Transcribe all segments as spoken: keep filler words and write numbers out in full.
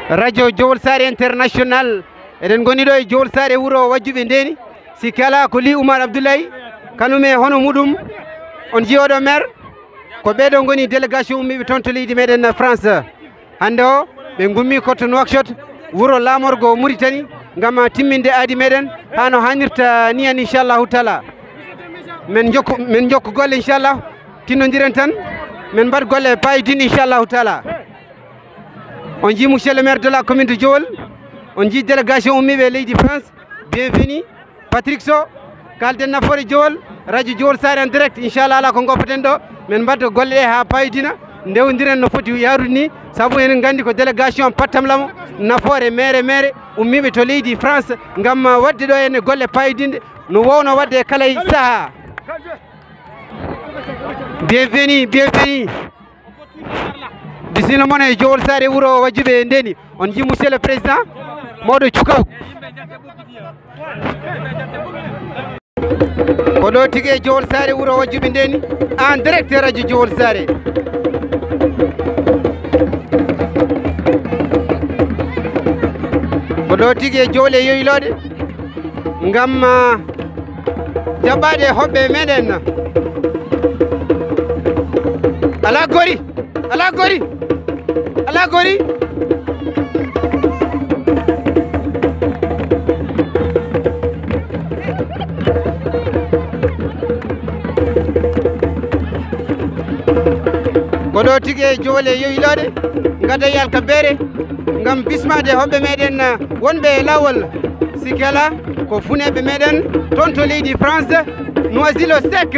radio Jowol Sare International eɗen goni ɗo e Jowol Sare wuro wajjuɓe ndeni si kala ko li Oumar Abdoulaye kanume hono muɗum on jiyoɗo maire ko ɓeɗo goni délégation ummiɓe toon to leydi meɗen France hande o ɓe gummi koto Nouakchott wuro lamorgo Mauritanie gam timminde aadi meɗen hano hannirta ni hen inchallahu taala men jokku men jokku golle inchallah tinnodiren tan men mbaɗ golle payidin inchallahu taala on ji monsieur le maire de la commune de Jowol on ji délégation ummiɓe leydi France bienvenue Patrick Sow kalden nafoore Jowol radio Jowol Sare en direct inchallah ala ko goppaten ɗo men mbadda golle ɗe ha payidina ndewdiren no foti yarude ni saabu enen gandi ko délégation pattam lamo nafoore maire maire ummiɓe to leydi France gam wadde ɗo ene golle payidinde no wowno wadde e kala saaha bienvenue bienvenue bisimilla moon e Jowol Sare wuro wajjuɓe ndeni on ji monsieur le président mawɗo cukaw ko ɗo tigui e Jowol Sare wuro wajjuɓe ndeni en direct radio Jowol Sare ko ɗo tigui e Jowol e yoylode gam jaɓɓade hoɓɓe meɗen ala gori ala gori ala gori ko ɗo tigui e Jowol e yoylode gadda yalka beere gam bismade hoɓɓe meɗen wonɓe lawol sikala ko funeɓe meɗen toon to leydi France Noisy-le Sec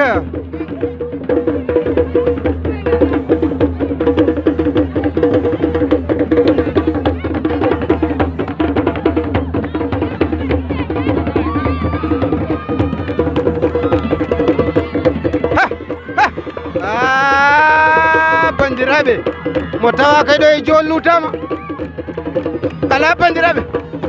bandiraɓe mo tawa kay ɗo e Jowol lutama ala bandiraɓe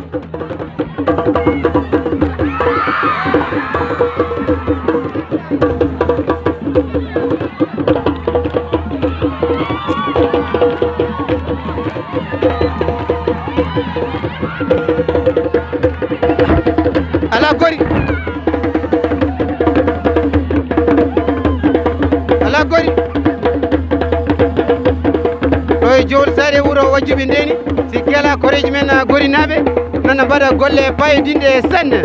ala gori ala gori ɗo e Jowol Sare wuro wajjuɓe ndeni sikki ala koreji men gorinaɓe nana mbaɗa golle payodinde sanne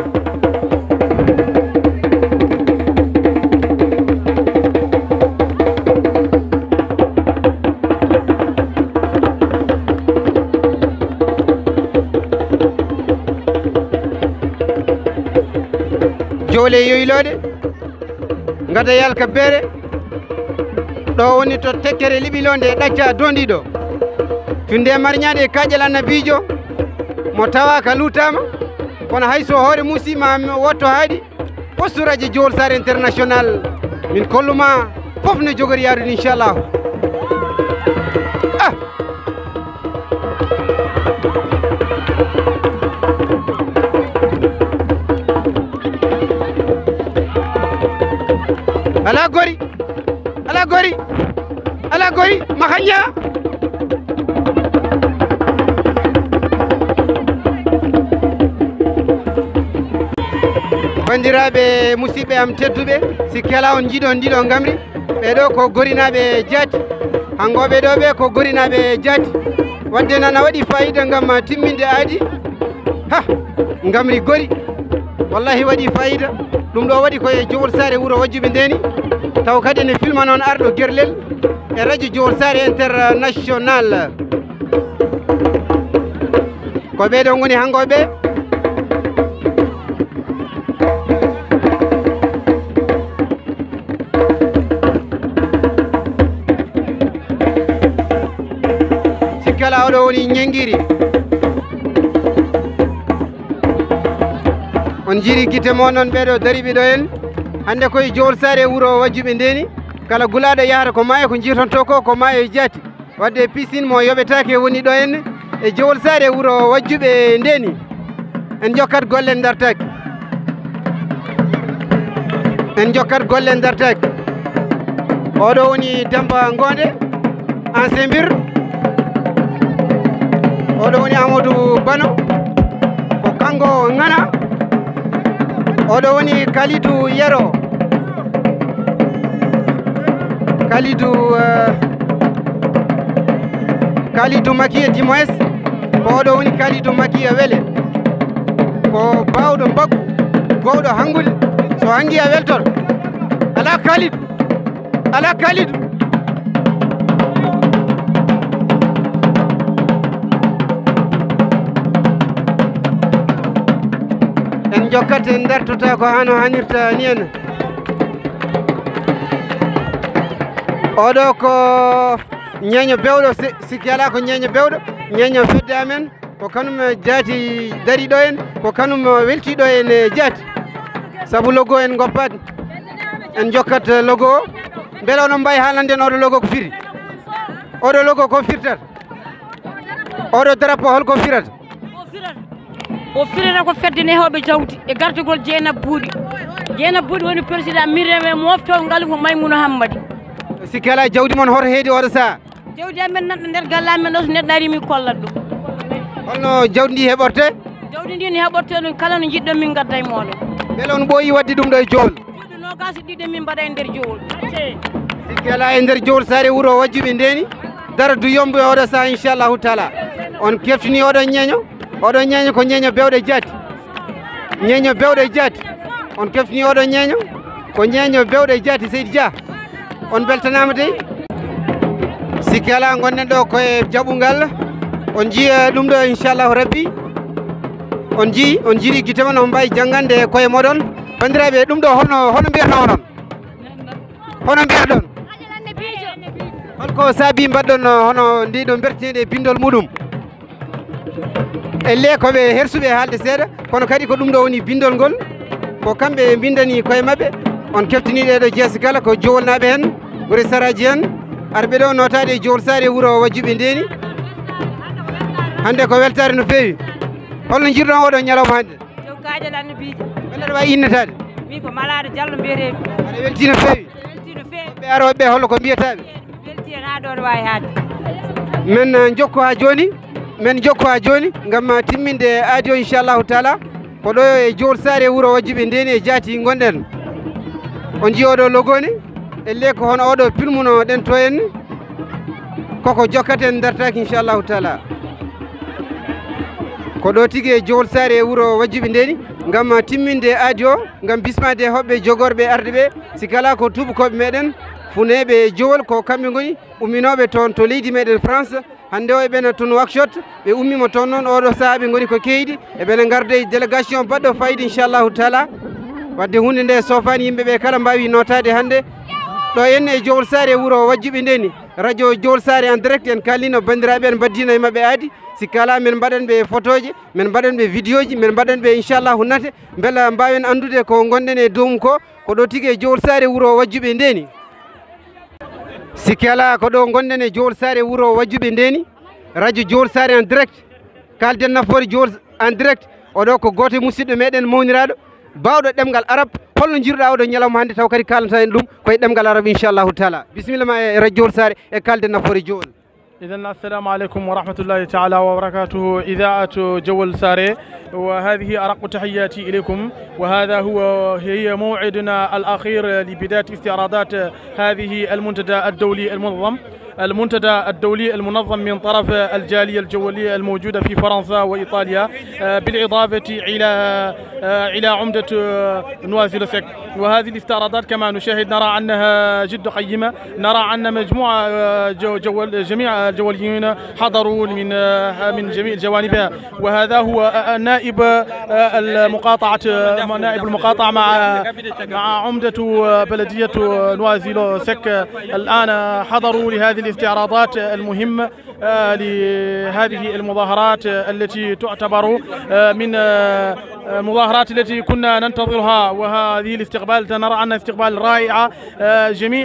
Jowol e yoylode gadda yalka beere ɗo woni to tekkere liɓilonde e ɗacca dondiɗo tunde marñade e kaƴel annabijo mo tawa ka lutama kono hayso hoore musima wotto haaɗi postu radio Jowol Sare International min kolluma foof no jogori yarude inchallahu ah ala gori ala gori ala gori makanya bandiraɓe musidɓe am tedduɓe sikki ala on jiiɗon ndiɗo gamri ɓeɗo ko gorinaɓe jaati hangoɓe ɗo ɓe ko gorinaɓe jaati wadde nana waɗi fayida gam timminde aadi ha gamri gori wallahi waɗi fayida ɗum ɗo waɗi koye Jowol Sare wuro wajjuɓe ndeni taw kadi ne filma noon arɗo guerlel e radio Jowol Sare International ko ɓeɗo goni hangoɓe sikkala oɗo woni ñenguiri on jiri guite mon noon ɓeɗo dariɓe ɗo en hande koye Jowol Sare wuro wajjuɓe ndeni kala gulaɗo yahata ko maayo ko jiitonto ko ko maayo e jaati wadde piscine mo yoɓetake woni ɗo en e Jowol Sare wuro wajjuɓe ndeni en jokkat golle en dartaki en jokkat golle en dartaki oɗo woni Demba Gonde ancien bir oɗo woni Mamadou Bano ko kango ngana oɗo woni Kalidou Yero Kalidou uh, Kalidou Makiye Dimoes ko oɗo woni Kalidou Makiye Wele ko bawɗo baggu gowɗo hangude so hangi a weltor ala Kalidou ala Kalidou en jokkat en dartota ko hano hanirta ni en oɗo ko ñeño bewɗo sikki ala ko ñeño bewɗo ñeño fedde amen ko kanum jaati dariɗo en ko kanum weltiɗo en e jaati saabu logo en goppat en jokkat logo o beele onon mbawi haalande oɗo logo ko firi oɗo logo ko firtata oɗo drapeau holko firata o firata ko fedde nehoɓe jawdi e gartugol Dieynaba Bouɗi Dieynaba Bouɗi woni président mireme mofto ngal ko Maymouna Hammadi sikki ala jawdi moon hoto heedi oɗo saha jawdi amen nanɗo nder galle amen o so neɗɗo ari min kollat ɗum holno jawdi ndi heɓorte jawdi ndi ne heɓorte ɗum kala no jiɗɗon min gadda e moɗon beele on ɓooyi wadde ɗum ɗo e jowol juuɗe nogas ɗiɗi min mbaɗa e nder jowol sikki ala e nder jowol saare wuuro wajjuɓe ndeni dara du yombo e oɗo saha inchallahu taala on keftini oɗon ñeeño oɗon ñeeño ko ñeeño bewɗe jaati ñeeño bewɗe jaati on keftini oɗon ñeeño ko ñeeño bewɗe jaati Seydi Dia on beltanama dey sikki ala gonɗen ɗo koye jaɓugal on jiiya ɗum ɗo inchallahu rabbi on jii on jiiri guite mon on mbawi janggande koye moɗon bandiraɓe ɗum ɗo hono hono mbiyatno onon hono mbiyat ɗon holko saabi mbaɗɗon hono ndiɗo bertineɗe bindol muɗum elle koɓe hersuɓe haalde seeɗa kono kadi ko ɗum ɗo woni bindol ngol ko kamɓe bindani koye mabɓe on keftiniɗe ɗo jeesi kala ko jowolnaɓe hen gori saraji hen arɓe ɗo notade jowol saare wuuro wajjuɓe ndeni hande ko weltare no feewi holno jirɗon oɗo ñalawma hande yow kaƴal annabijo walla ɗo wawi innetade mi ko Malaɗo Diallo mbiyetemi aɗa welti no feewi welti no feewi ɓe aroɓe hollo ko mbiyataɓe welti hen ha ɗo ɗo wawi haade men jokko ha joni men jokko ha joni gam timminde aadi o inchallahu taala ko ɗo e jowol saare wuuro wajjuɓe ndeni e jaati gonɗen on jii oɗo logoni elle ko hono oɗo pilmuno ɗen to en koko jokkaten dartaki inchallahu taala ko ɗo tigui e jowol saare e wuuro wajjuɓe ndeni gam timminde aadi o gam bismade hoɓɓe jogorɓe arde ɓe si kala ko tubakoɓe meɗen funeɓe jowol ko kamɓe goni umminoɓe toon to leydi meɗen France hande o eɓena toon workshop ɓe ummima toon noon oɗo saaha ɓe goni ko keydi eɓene garda e délégation baɗɗo fayida inchallahu taala wadde hunde nde sofani yimɓeɓe kala mbawi notade hande ɗo henne e jowol saare wuuro wajjuɓe ndeni radio jowol saare en direct en kallino bandiraɓe en baddino e mabɓe aadi sikki ala min mbaɗan ɓe photo ji min mbaɗan ɓe vidéo ji min mbaɗan ɓe inchallahu nate beela mbawen andude ko gonɗen e dow ko ko ɗo tigui e jowol saare wuuro wajjuɓe ndeni sikki ala ko ɗo gonɗen e jowol saare wuuro wajjuɓe ndeni radio jowol saare en direct kalden nafoore jowol en direct oɗo ko goto e musidɗo meɗen mawniraɗo bawɗo ɗemgal arab holno jiruɗa oɗo ñalawma hande taw kadi kalanta en ɗum koye ɗemgal arab inchallahu taala bisimilla ma e radio jowol saare e kalden nafoore jowol إذا السلام عليكم ورحمة الله تعالى وبركاته إذاعة جول ساري وهذه أرق تحياتي إليكم وهذا هو هي موعدنا الأخير لبداية استعراضات هذه المنتدى الدولي المنظم المنتدى الدولي المنظم من طرف الجالية الجوالية الموجودة في فرنسا وإيطاليا بالإضافة إلى إلى عمدة نوازيلوسك وهذه الاستعراضات كما نشاهد نرى أنها جد قيمة نرى أن مجموعة جوال جميع الجواليين حضروا من من جميع جوانبها وهذا هو نائب المقاطعة نائب المقاطعة مع مع عمدة بلدية نوازيلوسك الآن حضروا لهذه الاستعراضات المهمة لهذه المظاهرات التي تعتبر من المظاهرات التي كنا ننتظرها، وهذه الاستقبال نرى أنها استقبال رائعة. جميع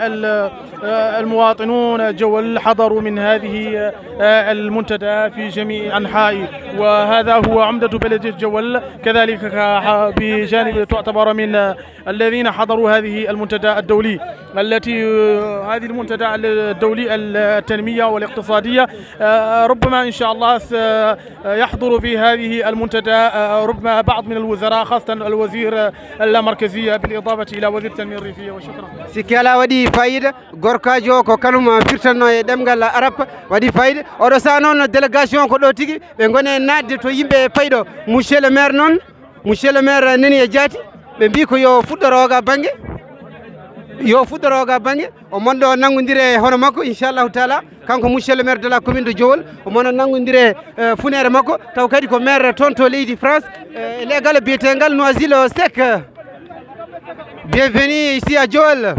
المواطنون جول حضروا من هذه المنتدى في جميع أنحاء، وهذا هو عمدة بلدية جول. كذلك بجانب تعتبر من الذين حضروا هذه المنتدى الدولي التي هذه المنتدى الدولي التنمية والاقتصادية. ربما إن شاء الله سيحضر في هذه المنتدى ربما بعض من الوزراء، خاصة الوزير اللامركزية بالإضافة إلى وزير التنمية الريفية. وشكرا. سكالا ودي فايدة غوركاجو كو كانوما فيرتانو دمغال عرب ودي فايدة oɗo sa noon délégation ko ɗo tigi ɓe gone nadde to yimɓe payɗo monsieur le maire noon monsieur le maire nani e jaati ɓe mbi ko yo fuɗɗoroga banggue yo fuɗɗoroga banggue o monɗo nangodire hono makko inchallahu taala kanko monsieur le maire de la commune de Diowol o mono nangodire funere makko taw kadi ko maire toon to leydi France e legal biyetegal Noisy le Seck. Bienvenue ici à Diowol.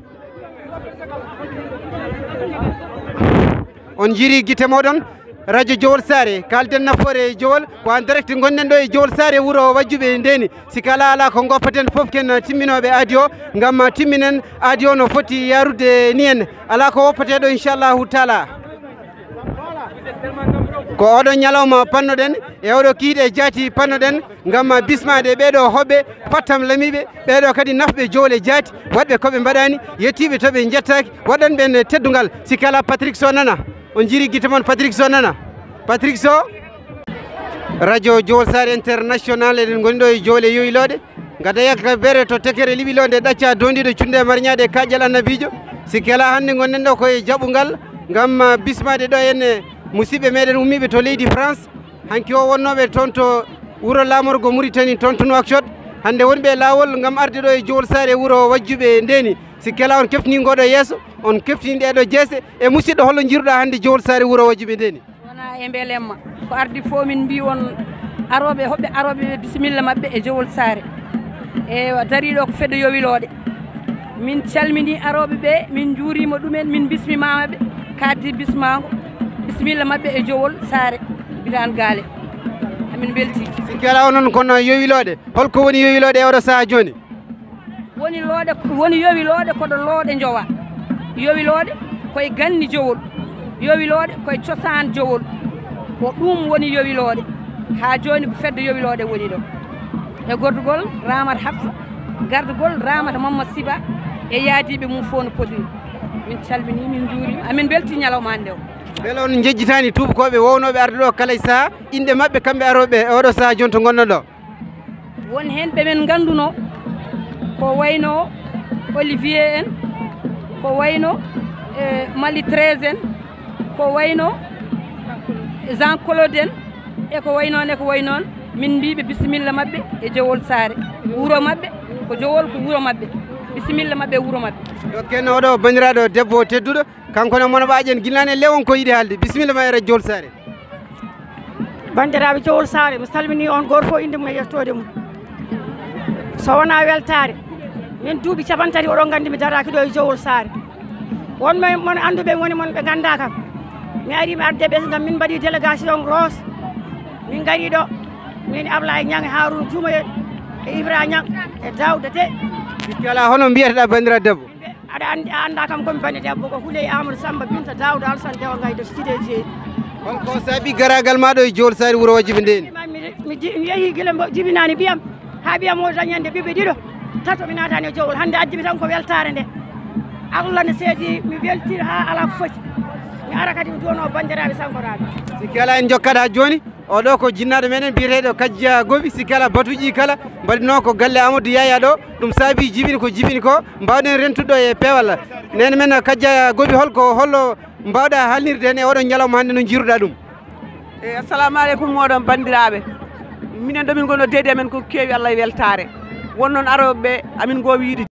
On jiri guite moɗon radio Diowol Sare kalden nafoore Diowol ko en direct gonnen ɗo e Diowol Sare wuro wajjuɓe ndeni sikala ala ko goppaten foof ken timminoɓe aadi o gam timminen aadi o no foti yarude ni en ala ko woppateɗo inchallahu taala. ko oɗon ñalawma pannoɗen e oɗo kiiɗe jaati pannoɗen gam bismade ɓeɗo hoɓɓe fattam lamiɓe ɓeɗo kadi nafɓe Diowol e jaati waɗɓe koɓe mbaɗani yettiɓe toɓe jettaki waɗan ɓen teddugal sikala Patrick Sow nana on jiri guite mon Patrick Sow nana Patrick Sow radio Diowol Sare international eɗen goni ɗo e Diowol e yoylode gada yakka bere to tekere liɓilode ɗacca dondiɗo cunde marñade kaƴƴal annabijo sikala hande gonnen ɗo koye jaɓugal gam bismade ɗo henne musidɓe meɗen ummiɓe to leydi France hanki o wonnoɓe toon to wuro lamorgo Mauritanie toon to Nouakchott hande wonɓe lawol gam arde ɗo e Diowol Sare wuro wajjuɓe ndeni sikkela on keftini ngoɗo yesso on keftini ɗeɗo jeese e musidɗo hollo jiruɗa hande Diowol Sare wuro wajjuɓe ndeni. wona e beelemma ko ardi fo min mbi on aroɓe hoɓɓe aroɓe bisimilla mabɓe e Diowol Sare e dariɗo ko fedde yowilode min calmini aroɓe ɓe min juurima ɗumen min bismimamaɓe kaddi bismago bisimilla mabɓe e Diowol Sare biran gaale amin belti. sikkela onon kono yowilode holko woni yowilode e oɗo saaha joni? woni loode woni yowilode koɗo loode jowa yowilode koye ganni Diowol yowilode koye cosaan Diowol ko ɗum woni yowilode ha joni ko fedde yowilode woni ɗo e gordugol Ramata Hafsa gardugol Ramata Mamadou Siba e yaadiɓe mum fof no potini min calmini min juurima amin belti ñalawma hande o. beele on jejjitani tubakoɓe wownoɓe arde ɗo kala e saaha inde mabɓe kamɓe aroɓe e oɗo saaha joni to gonɗon ɗo? won hen ɓemen ganduno ko wayno Olivier en ko wayno e Mali treize en ko wayno Jean Claude en e ko waynoon e ko waynoon min mbiɓe bisimilla mabɓe e Diowol Sare wuro mabɓe ko Diowol ko wuro mabɓe bisimilla mabɓe wuro mabɓe. dokken oɗo bandiraɗo debbo tedduɗo kankone mono ɓaƴen guilnane e lewon ko yiiɗi haalde bisimilla ma e radio Diowol Sare. bandiraɓe Diowol Sare mi salmini on goto fof inde mum e yettode mum so wona weltare min duuɓi capantati oɗon gandi mi daraki ɗo e Diowol Sare wonmo mon anduɓe woni mon ɓe ganda kam mi ari mi arde ɓesgam min mbaɗi délégation Ross min gari ɗo min Ablaye Niang Harouna Toumaye e Ibra Niang e Daouda De. biskala hono mbiyeteɗa bandira debbo? aɗa andi a anda kam komi bani debbo ko Houleye Amadou Samba Binta Daouda Alassane Dewa Gaye Sidé Dieye. holko saabi garagal maɗo e Diowol Sare wuro wajjuɓe ndeni? mi yeehi guila jibinani mbiyam ha mbiyam o dañande ɓiɓɓe ɗiɗo tato mi natani e Diowol hande addimi tan ko weltare nde Allah ne seedi mi weltira ha ala ko foti mi ara kadi mi duwono bandiraɓe sankoraɓe. sikki ala en jokkat ha joni oɗo ko jinnaɗo meɗen biyeteɗo Kadja Gobi sikki ala batuji kala mbaɗino ko galle Amadou Yaya ɗo ɗum saabi jibini ko jibini ko mbawɗen rentuɗo e peewal nene men Kadja Gobi holko hollo mbawɗa halnirde hen e oɗon ñalawma hande no jiruɗa ɗum? e assalamu aleykum moɗon bandiraɓe minen ɗo min gonno deedi amen ko keewi Allah e weltare won noon aroɓeɓe amin gowi yiide